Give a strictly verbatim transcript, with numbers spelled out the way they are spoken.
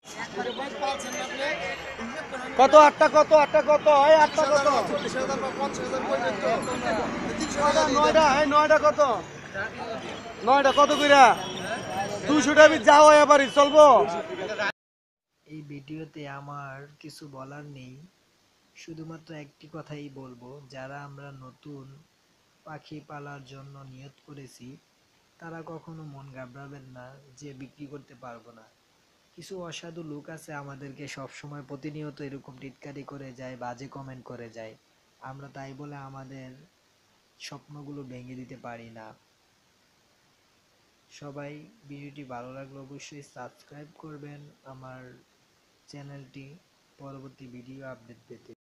কত আটটা কত আটটা কত এই আটটা কত নয়টা এই নয়টা কত নয়টা কত কইরা দুইশো টাকা যাও এবারই চলবো। এই ভিডিওতে আমার কিছু বলার নেই, শুধুমাত্র একটি কথাই বলবো, যারা আমরা নতুন পাখি পালার জন্য নিয়ত করেছি তারা কখনো মন ঘাবড়াবেন না যে বিক্রি করতে পারবো না। কিছু অসাধু লোক আছে আমাদেরকে সবসময় প্রতিনিয়ত এরকম টিটকারি করে যায়, বাজে কমেন্ট করে যায়। আমরা তাই বলে আমাদের স্বপ্নগুলো ভেঙে দিতে পারি না। সবাই ভিডিওটি ভালো লাগলে অবশ্যই সাবস্ক্রাইব করবেন আমার চ্যানেলটি পরবর্তী ভিডিও আপডেট পেতে।